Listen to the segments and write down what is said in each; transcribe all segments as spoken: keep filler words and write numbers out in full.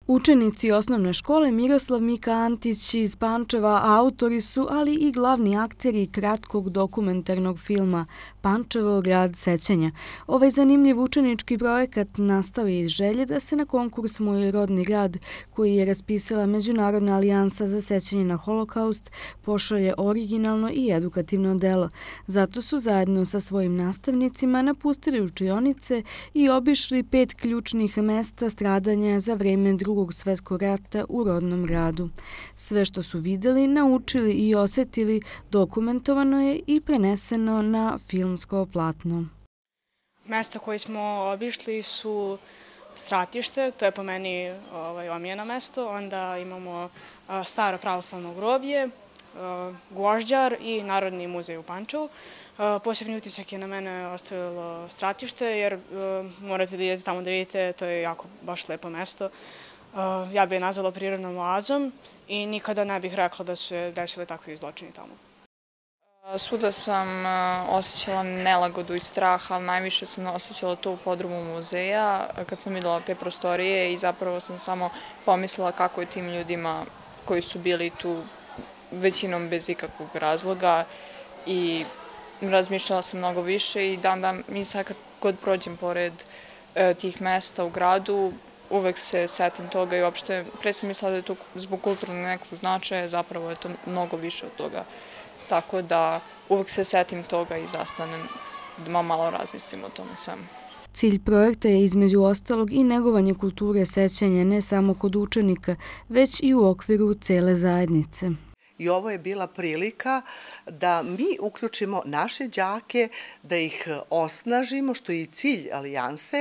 Učenici osnovne škole Miroslav Mika Antić iz Pančeva autori su, ali i glavni akteri kratkog dokumentarnog filma Pančevo, grad sećanja. Ovaj zanimljiv učenički projekat nastao je iz želje da se na konkurs Moj rodni grad, koji je raspisala Međunarodna alijansa za sećanje na holokaust, pošalje originalno i edukativno delo. Zato su zajedno sa svojim nastavnicima napustili učionice i obišli pet ključnih mesta stradanja za vreme drugog Drugog svetskog rata u rodnom gradu. Sve što su videli, naučili i osetili dokumentovano je i preneseno na filmsko platno. Mesta koje smo obišli su Stratište, to je po meni ovaj, omiljeno mesto, onda imamo a, staro pravoslavno groblje, a, Gvožđar i Narodni muzej u Pančevu. A, posebni utisak je na mene ostavilo Stratište, jer a, morate da idete tamo da vidite, to je jako baš lepo mesto. Ja bih je nazvala prirodnom oazom i nikada ne bih rekla da su se desile takvi zločini tamo. Svuda sam osjećala nelagodu i strah, ali najviše sam osjećala to u podrumu muzeja kad sam videla te prostorije i zapravo sam samo pomislila kako je tim ljudima koji su bili tu većinom bez ikakvog razloga i razmišljala sam mnogo više i dan dan mi sad kad god prođem pored tih mesta u gradu uvek se setim toga i uopšte pre sam mislila da je to zbog kulturnog nekog značaja, zapravo je to mnogo više od toga. Tako da uvek se setim toga i zastanem da malo razmislim o tome svemu. Cilj projekta je između ostalog i negovanje kulture sećanja ne samo kod učenika, već i u okviru cele zajednice. I ovo je bila prilika da mi uključimo naše đake, da ih osnažimo, što je i cilj alijanse,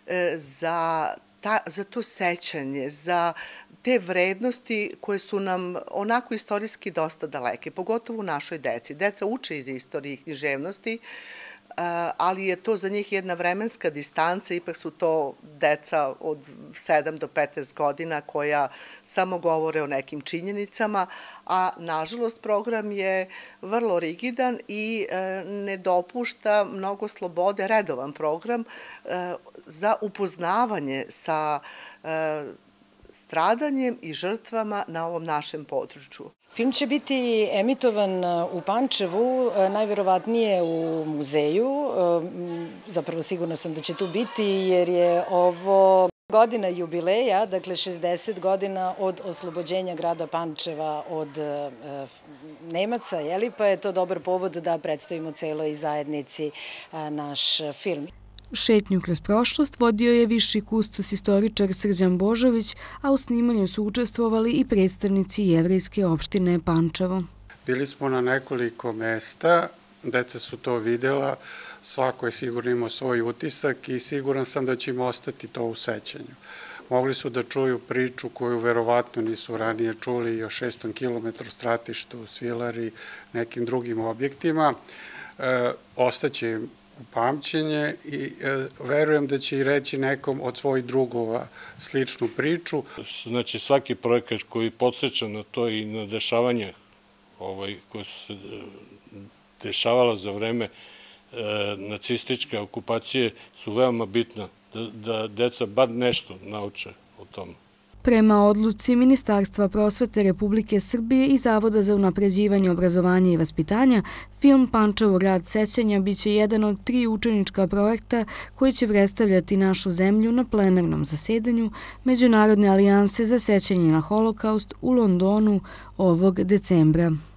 za Ta, za to sećanje, za te vrednosti koje su nam onako istorijski dosta daleke, pogotovo u našoj deci. Deca uče iz istorije i književnosti, ali je to za njih jedna vremenska distanca, ipak su to deca od sedam do petnaest godina koja samo govore o nekim činjenicama, a nažalost program je vrlo rigidan i ne dopušta mnogo slobode, redovan program za upoznavanje sa stradanjem i žrtvama na ovom našem području. Film će biti emitovan u Pančevu, najverovatnije u muzeju. Zapravo sigurna sam da će tu biti jer je ovo godina jubileja, dakle šezdeset godina od oslobođenja grada Pančeva od Nemaca, jeli? Pa je to dobar povod da predstavimo celoj zajednici naš film. Šetnju kroz prošlost vodio je viši kustos istoričar Srđan Božović, a u snimanju su učestvovali i predstavnici jevrejske opštine Pančevo. Bili smo na nekoliko mesta, deca su to videla, svako je sigurno imao svoj utisak i siguran sam da će im ostati to u sećanju. Mogli su da čuju priču koju verovatno nisu ranije čuli i o šestom kilometru stratištu, Svilari, nekim drugim objektima. E, ostaće im u pamćenje i e, verujem da će i reći nekom od svojih drugova sličnu priču. Znači svaki projekat koji podsjeća na to i na dešavanje ovaj, koje su se dešavala za vreme e, nacističke okupacije su veoma bitna, da, da deca bar nešto nauče o tome. Prema odluci Ministarstva prosvete Republike Srbije i Zavoda za unapređivanje obrazovanja i vaspitanja, film Pančevo, grad sećanja biće jedan od tri učenička projekta koji će predstavljati našu zemlju na plenarnom zasedanju Međunarodne alijanse za sećanje na holokaust u Londonu ovog decembra.